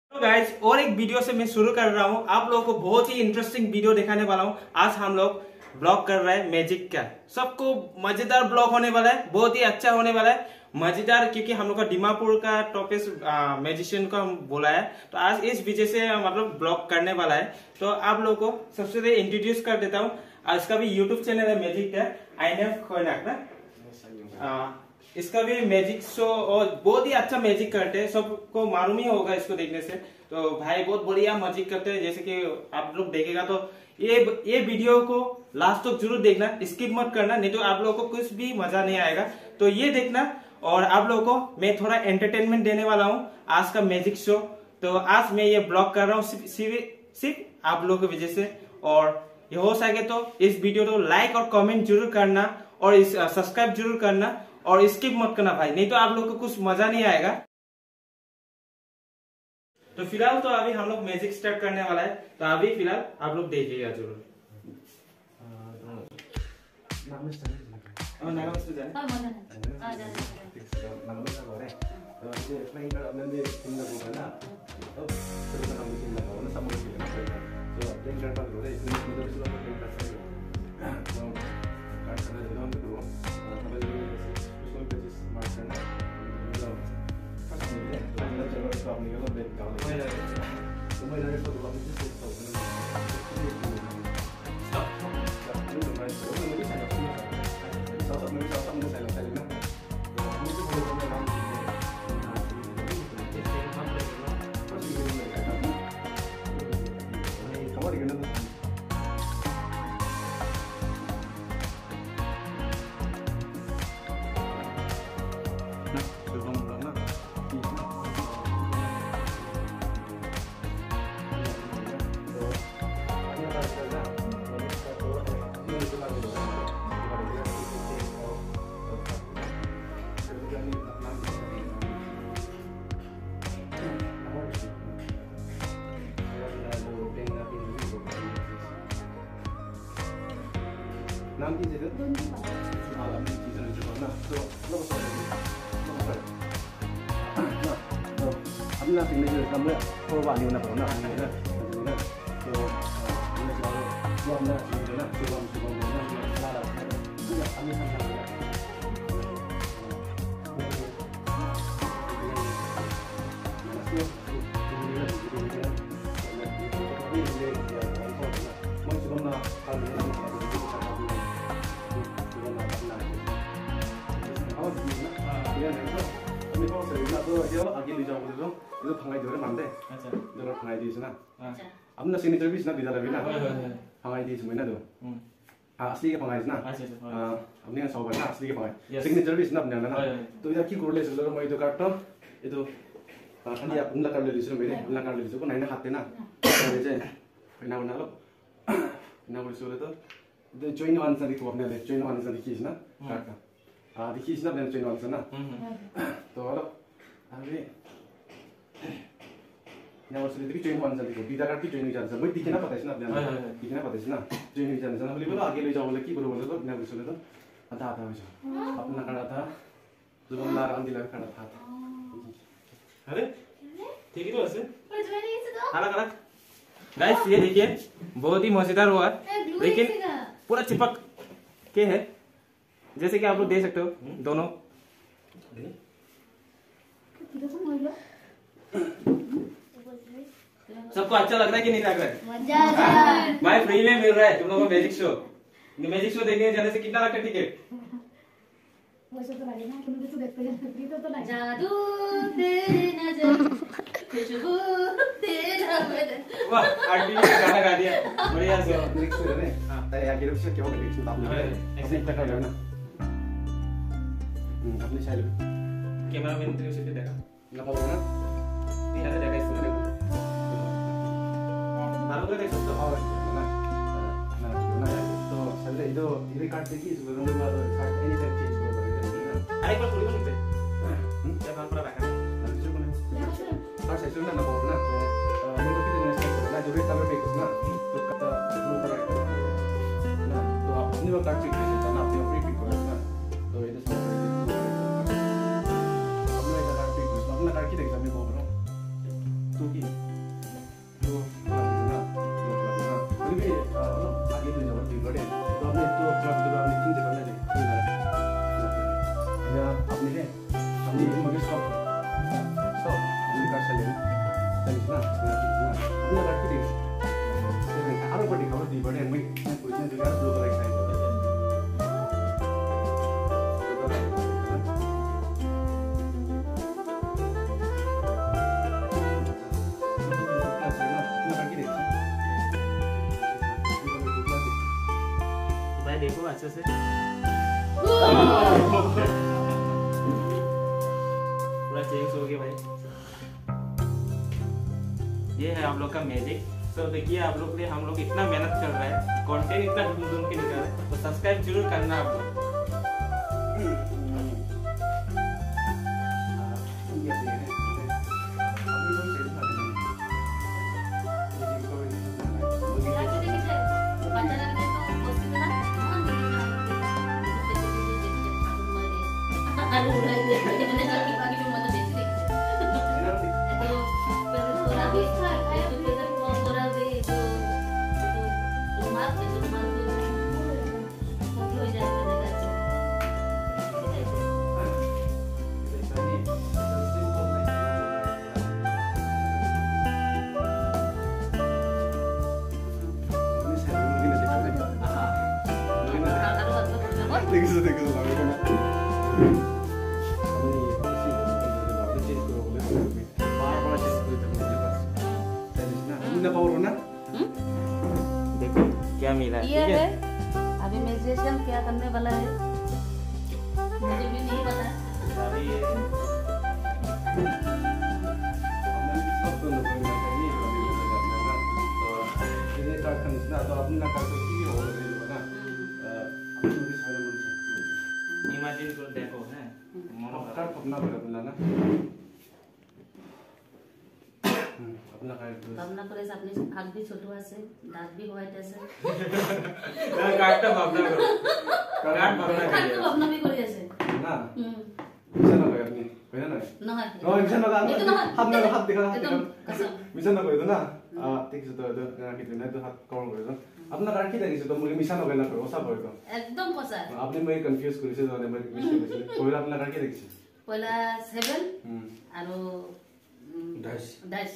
तो गाइस और एक वीडियो से मैं शुरू कर रहा हूँ। आप लोगों को बहुत ही इंटरेस्टिंग वीडियो दिखाने वाला हूँ। आज हम लोग ब्लॉग कर रहे हैं मैजिक का। सबको मजेदार ब्लॉग होने वाला है, बहुत ही अच्छा होने वाला है। मजेदार क्योंकि हम लोग का दीमापुर का टॉपिक मैजिशियन को हम बोला है, तो आज इस वजह से मतलब ब्लॉग करने वाला है। तो आप लोगों को सबसे पहले इंट्रोड्यूस कर देता हूँ। इसका भी यूट्यूब चैनल है मैजिक का, आईएनएफ कोयनाक ना। इसका भी मैजिक शो और बहुत ही अच्छा मैजिक करते हैं, सबको मालूम ही होगा इसको देखने से। तो भाई बहुत बढ़िया मैजिक करते हैं, जैसे कि आप लोग देखेगा तो ये वीडियो को लास्ट तक जरूर देखना, स्किप मत करना, नहीं तो आप लोगों को कुछ भी मजा नहीं आएगा। तो ये देखना, और आप लोगों को मैं थोड़ा एंटरटेनमेंट देने वाला हूँ आज का मैजिक शो। तो आज मैं ये ब्लॉग कर रहा हूँ सिर्फ आप लोगों की वजह से। और ये हो सके तो इस वीडियो को लाइक और कमेंट जरूर करना, और इस सब्सक्राइब जरूर करना, और स्किप मत करना भाई, नहीं तो आप लोग को कुछ मजा नहीं आएगा। तो फिलहाल तो अभी हम लोग मैजिक स्टार्ट करने वाला है, तो अभी फिलहाल आप लोग देखिएगा जरूर। नाम की जगह अपना सिग्नेचर हमने थोड़ा वाली होना पड़ना है ना। तो वो अपना सिग्नेचर ना शुभम शुभम ना आगे ले जाओगे तो इधर फंगाई दे रहे मानते। अच्छा इधर फंगाई दी इसना। अच्छा अपना सिग्नेचर भी इसना दिया रहे ना। फंगाई दी इसमें ना दो। असली के फंगाई इसना। अपने का सौबर ना असली के फंगाई। सिग्नेचर भी इसना अपने ना। तो इधर की कुरले से लोग मैं इधर काटता हूँ। ये तो अंदर आप उनला कर ले लीजिए मेरे उनला कर ले लीजिए को नहीं ना खाते ना। जैसे ना बना लो ना बोले सोले तो join one सा दिखो अपने ले join one सा दिखी इसना काटता। दिखी इसना अपने join one सा ना। तो वाला अभी यहाँ वर्ष लेते कि join one सा दिखो बीता काट की join नहीं जानता मुझे दिखे ना पता है इसना अपने दिखे ना पता है इसना join नहीं जानता ना बोले बोलो आगे ले जाओ बोले कि बोलो तो ना बोले तो आता वैसा अपना खड़ा था जो हम लाराम दिला खड़ा था। अरे ठीक है तो ऐसे अलग अलग गाइस ये देखिए बहुत ही मजेदार हुआ, लेकिन पूरा चिपक के है जैसे कि आप लोग देख सकते हो दोनों। सबको अच्छा लग रहा है कि नहीं लग रहा है? मजा आ रहा है भाई, फ्री में मिल रहा है तुम लोगों को मैजिक शो। मैजिक शो देखने जाने से कितना लगता है टिकट? वैसे तो लगे ना तुम तो देखते हैं फ्री तो लगे। जादू तेरी नजर खुशबू तेरा बदन। वाह आरती ने गाना गा दिया बढ़िया से। लिरिक्स है ना। हां ताकि आगे से क्या होगा लिरिक्स में आप लोग ऐसे तक कर लेना। अपनी स्टाइल कैमरामैन ने उसे देखा ना पाओ ना यहाँ से देखा इसको देखो मालूम है देखो तो और ना तो चल इधर इधर काट के की इसको रंग वाला काट एनी टाइप चेंज करो करेगा। अरे पर थोड़ी बहुत निकले जब हम पूरा बैठा है जो को ना से सुनना ना पाओ ना। तो मेरे को कितने नेक्स्ट ना जो भी कलर पे कुछ ना तो कटा ब्लू कलर ना तो आप अपनी वो काट के ना अपने फ्री पिक करो ना। तो ये तो अपने का काट के अपना काट के देख सामने को बनो तो की ini mungkin stop ini kasih lagi tadi sana अपना काट के देख आरो बड़ी खबर दी बड़े मैं पूछने juga blue color excited देखो अच्छे से पूरा चेंज हो गया भाई। ये है आप लोग का मैजिक। तो देखिए आप लोग के हम लोग इतना मेहनत कर रहे हैं, कंटेंट इतना ढूंढ के निकाल रहे हैं, तो सब्सक्राइब जरूर करना आप लोग। देखो क्या मिला है। ये है अभी मेडिटेशन क्या करने वाला है मुझे भी नहीं पता। अभी ये इमेजिन को देखो है अपना ना अपना ভাবনা করে আপনি আগ भी ছোট আছে দাঁত भी হোয়াইট আছে কাটটা ভাবনা করো কাট ভাবনা করিয়ে ভাবনা भी করে আছে না মিশন না করে আপনি কইনা না না হয় নো মিশন না হাত না হাত দিখা एकदम कसम मिशन ना कइदो ना ठीक छ त ना कि न त हात कौन कइदो अपना काट के देखिस त मुले मिशन ना कइना ओसा कइदो एकदम कसा आपने मैं कंफ्यूज करिसे जने मैं मिस्टेक कइसे कोइला अपना काट के देखिस पहिला 7 আৰু 10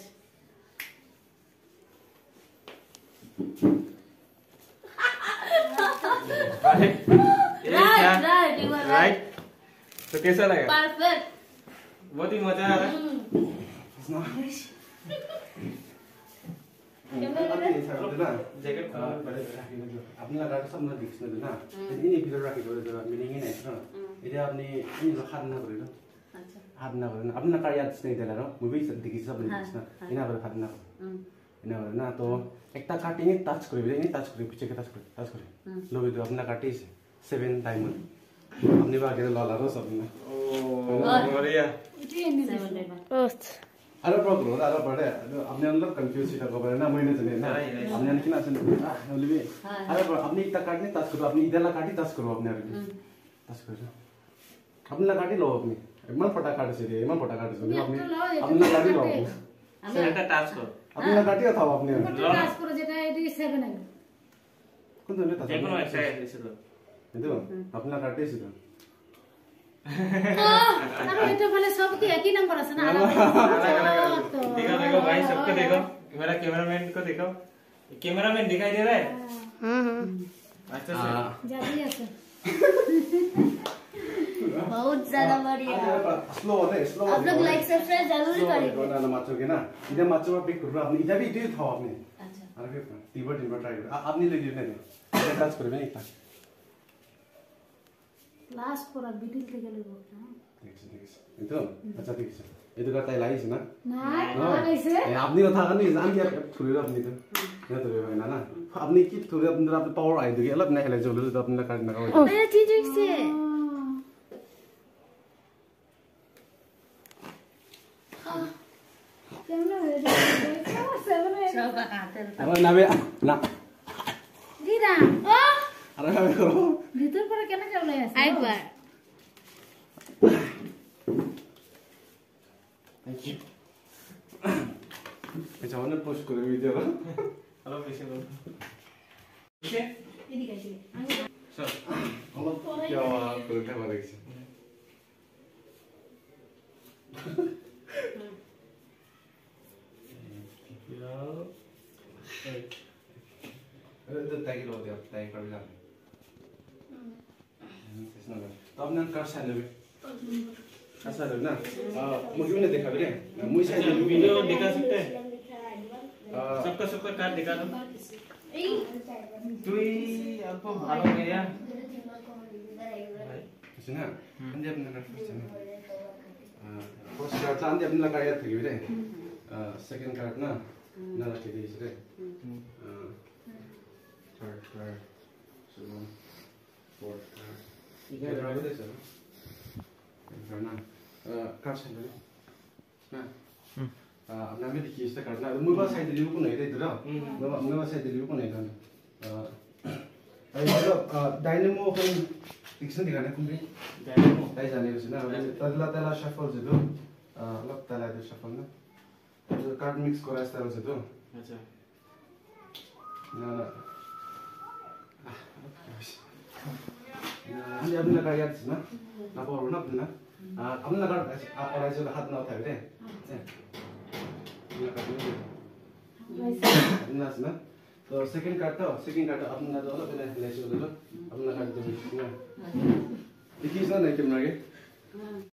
राइट यू आर राइट। तो कैसा लगा? परफेक्ट बहुत ही मजा आ रहा है। जैकेट अपना काट सब ना दिखने दो ना ini video राखी दो जो मीनिंग है ना इधर आपने ini लो हाथ ना करो अच्छा हाथ ना करो अपना काट याद नहीं दिला रो मूवी सब दिखी सब नहीं ना इना पर हाथ ना इना ना तो एकटा काटिंग टच करी ini टच करी पीछे के टच करी लो video अपना काटी 7 डायमंड अपने बागे लला रो सब ना ओ बढ़िया। अरे प्रॉब्लम होता है बड़े अपने अंदर कंफ्यूज ही था को ना महीने चले ना अपने ने किना सुन नलिबे अरे अपने इतना काटने टच करो अपने इधर ला काटी टच करो अपने टच करो अपने ला काटी लो अपने मन फटा काट से मन फटा काट से अपने अपने काटी लो सेंटर टच करो अपने ला काटी था अपने টাচ করে যেটা এটি 7 আইলো कौन तो लेता देखो ना ऐसा ऐसे लो ये अपना काटे से আর এটা বলে সব কি একই নাম্বার আছে না আলাদা देखो देखो भाई सबको देखो मेरा कैमरामैन को देखो कैमरामैन दिखाई दे रहा है अच्छा से জাদি আছে बहुत ज्यादा बढ़िया स्लो है स्लो आप लोग लाइक सब्सक्राइब जरूर करेंगे ना माचोगे ना इधर माचो में पिक करो अपने इधर भी इधर था आपने अच्छा अरे फिर तीबर ट्राई करो आपने ले लिया नहीं टच करो नहीं था লাস্ট পুরো বিটিল থেকে লইব itu अच्छा ठीक है itu kata lain sih na না লাগাইছে আপনি কথা কানি জান দিয়া থুরি আপনি তো না তো ভাই না না আপনি কি থুরি আপনি আপনি পাওয়ার আই দিকে অলপ না হেলে জলে তো আপনি কাট না কাও ये चीज से কেমন হয়ে যাবে 7 হয়ে सब आते हैं আরে না বে না দিরা ও আরে ভাবে করো ভিতর পরে কেন চলে আসে একবার थैंक यू अच्छा ওনে পোস্ট করে ভিডিও हेलो कैसे हो ठीक है এদিকে আসি सर অলপ क्या করে দেখা দেখছি तो ताकि लो दे अब ताकि कर जाने तो अपना कर साले भी ऐसा लो ना मुझे नहीं देखा भी मुझे वीडियो दिखा सकते हैं सबका सबका कार्ड दिखा दो तुई आपको भालो गया सुना अंदर अपना कर सुना फर्स्ट कार्ड तो अंदर अपना कार्ड थी भी सेकंड कार्ड ना ना रखे थे इसरे third card so fourth card ये ड्राइव दे सर करना कार्ड से ना अपना में देखिए इसका करना मुझे बस साइड रिव्यू को नहीं दे इधर मुझे बस साइड रिव्यू को नहीं करना अरे मतलब डायनेमो को डिक्शन दिखाने को भी डायनेमो ताई जाने को ना तला तला शफल से तो लब तला तो शफल ना तो कार्ड मिक्स करा इस तरह से तो अच्छा ना ये अपना कार्ड याद है ना ना बोलो ना अपना अपना कार्ड आप और ऐसे हाथ ना उठाए रे अपना ना तो सेकंड कार्ड अपना दो ना पहले ले चलो अपना कार्ड दो ना देखिए ना नहीं कैमरा के